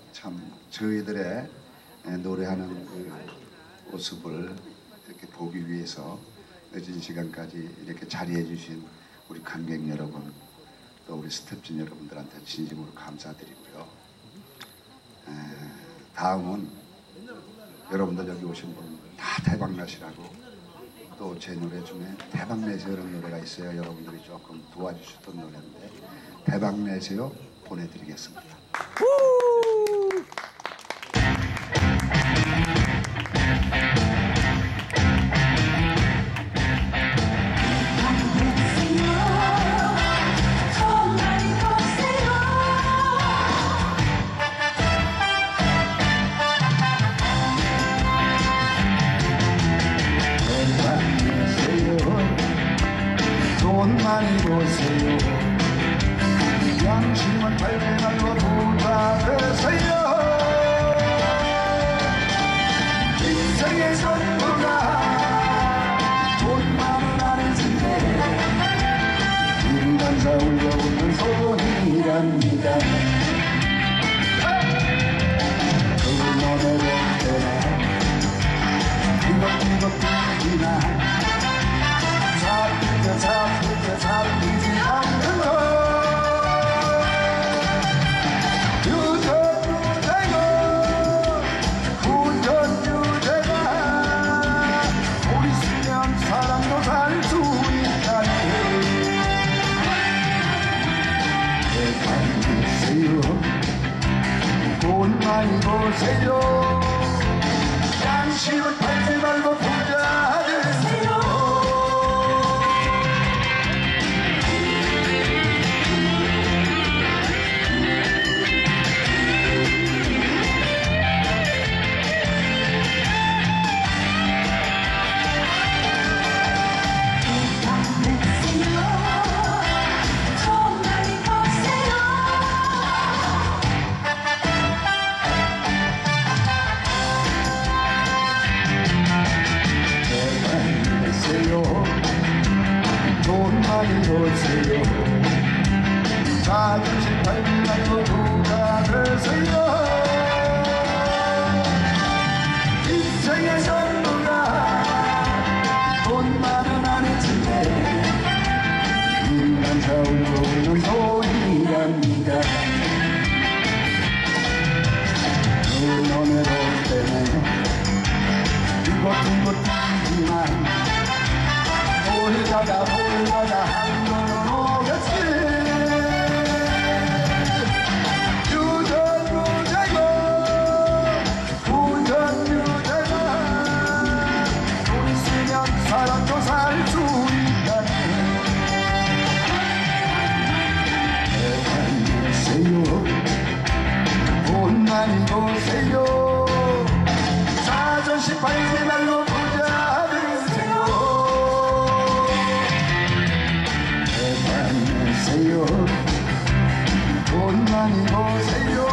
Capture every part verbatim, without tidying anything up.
참 저희들의 노래하는 그 모습을 이렇게 보기 위해서 늦은 시간까지 이렇게 자리해 주신 우리 관객 여러분, 또 우리 스태프진 여러분들한테 진심으로 감사드리고요. 에, 다음은 여러분들 여기 오신 분 다 대박 나시라고, 또 제 노래 중에 대박 내세요 이런 노래가 있어요. 여러분들이 조금 도와주셨던 노래인데 대박 내세요 보내드리겠습니다. 돈 많이 보세요. 양심은 발견하고 부자 되세요. 인생의 전부가 돈만은 아니지만 인간사 울려오는 돈이랍니다. 그 노래를 때나 이것이것뿐이나 잡히게 잡히게 잡히지 않는 것. 유전유대가 후전유대가 돈 있으면 사랑도 살 수 있다니. 대박 내세요. 돈 많이 보세요. 양심은 팔지 말고 부자 되세요. 돈 많이 보세요. 자존심 팔지 말고 부자 되세요. 인생의 전부가 돈만은 아니지만 인간사 울고는 돈이랍니다. 그 노래로 때문에 이것도 이것이지만 볼가가 볼가가 한번 오겠지. 유전유대가 후전유대가 돈 있으면 사람도 살 수 있다니. 대박 내세요. 돈 많이 보세요. 자존심 팔지 말고 부자 되세요. 돈 많이 보세요.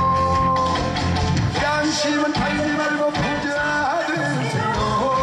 양심은 팔지 말고 부자 되세요.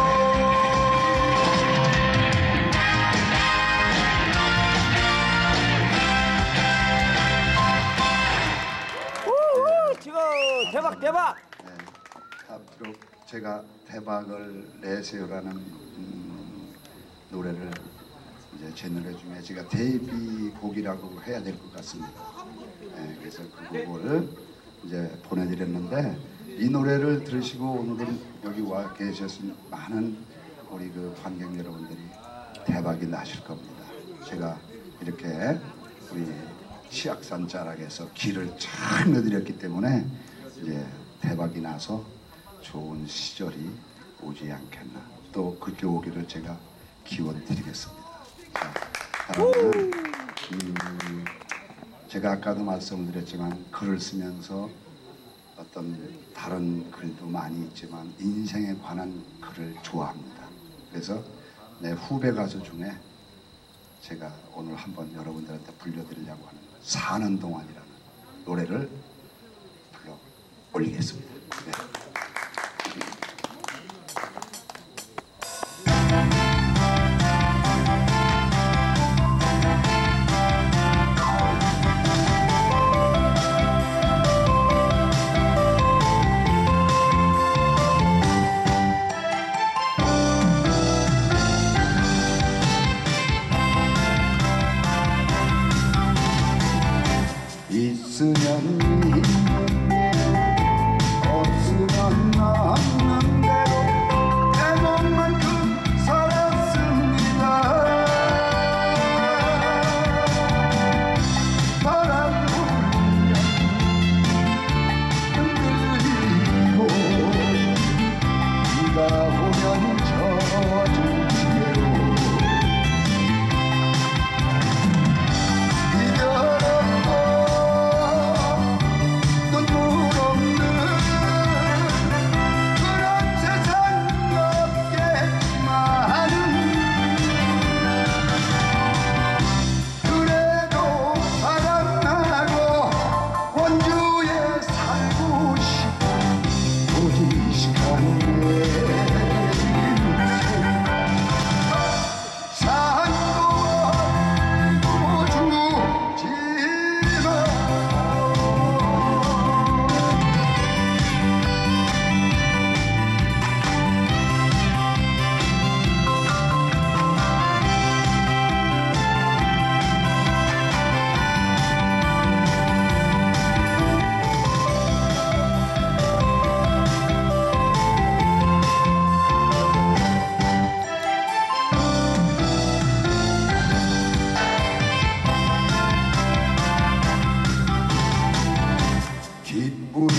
우후, 지금 대박 대박. 네, 앞으로 제가 대박을 내세요라는 음, 노래를 이제 제 노래 중에 제가 데뷔곡이라고 해야 될 것 같습니다. 네, 그래서 그 곡을 이제 보내드렸는데 이 노래를 들으시고 오늘은 여기 와 계셨은 많은 우리 그 관객 여러분들이 대박이 나실 겁니다. 제가 이렇게 우리 치악산 자락에서 길을 잘 내드렸기 때문에 이제 대박이 나서 좋은 시절이 오지 않겠나. 또 그렇게 오기를 제가 기원 드리겠습니다. 자, 다음은 음, 제가 아까도 말씀을 드렸지만 글을 쓰면서 어떤 다른 글도 많이 있지만 인생에 관한 글을 좋아합니다. 그래서 내 후배 가수 중에 제가 오늘 한번 여러분들한테 불려드리려고 하는 사는 동안이라는 노래를 불러 올리겠습니다. 네.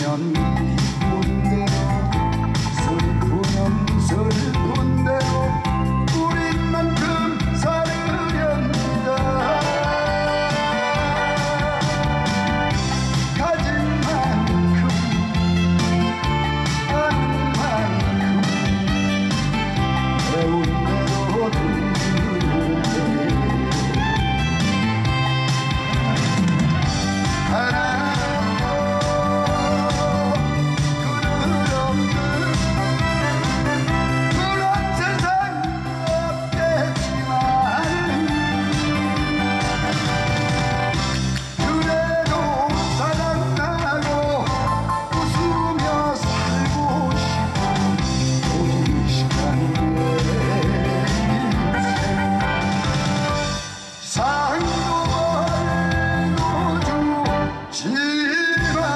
기쁘면 기쁜대로 슬프면 슬픈대로 우린 만큼 살으렵니다. 가진 만큼 아는 만큼 배운 대로 듣는데 하나도 그늘 없는 그런 세상 없겠지만 그래도 사랑하고 웃으며 살고 싶은 오직 시간의 인생 상도 벌고 주지마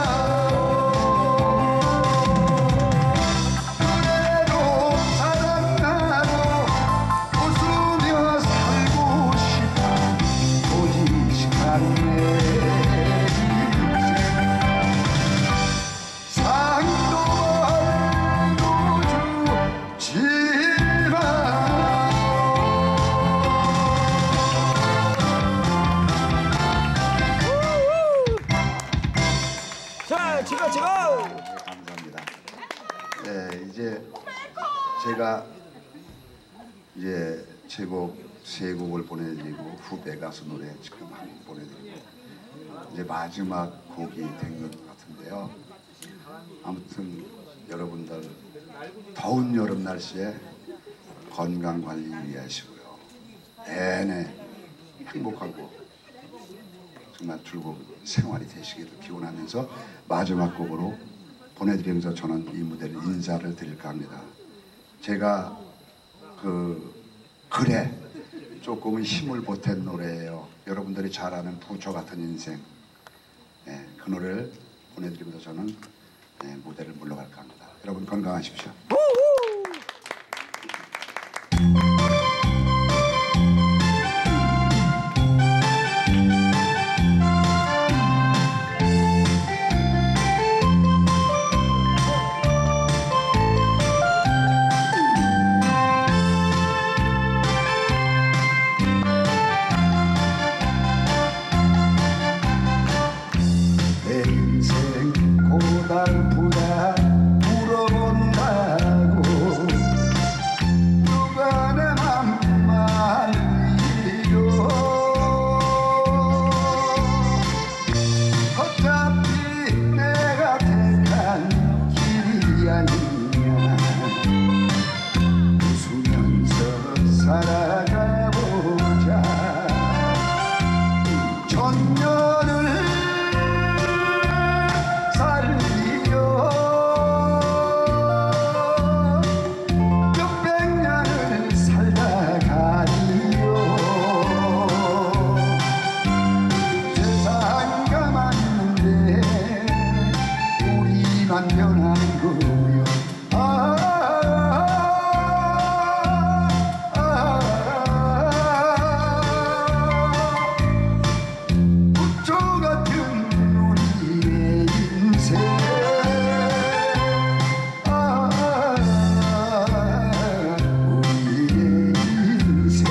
그래도 사랑하고 웃으며 살고 싶은 오직 시간의 인생 상도 벌고 주지마 자, 지금 지금. 네, 감사합니다. 네, 이제 제가 이제 제곡 세 곡을 보내드리고 후배 가수 노래 지금 한 곡 보내드리고 이제 마지막 곡이 된 것 같은데요. 아무튼 여러분들 더운 여름 날씨에 건강 관리 유의하시고요. 내내 행복하고 정말 즐거운 생활이 되시기를 기원하면서 마지막 곡으로 보내드리면서 저는 이 무대를 인사를 드릴까 합니다. 제가 그 글에 조금은 힘을 보탠 노래예요. 여러분들이 잘 아는 부처 같은 인생. 네, 그 노래를 보내드리면서 저는 네, 무대를 물러갈까 합니다. 여러분 건강하십시오. 내 인생 고달프다 물어본다고 누가 내 맘 말리려 어차피 내가 택한 길이 아니냐 웃으면서 살아가보자 천년을 살리려 몇백 년을 살다 가리요 세상 가만인데 우리만 변하는 거요 아, 아, 아, 부처 같은 우리의 인생 아, 우리의 인생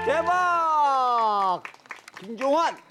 대박! 김종환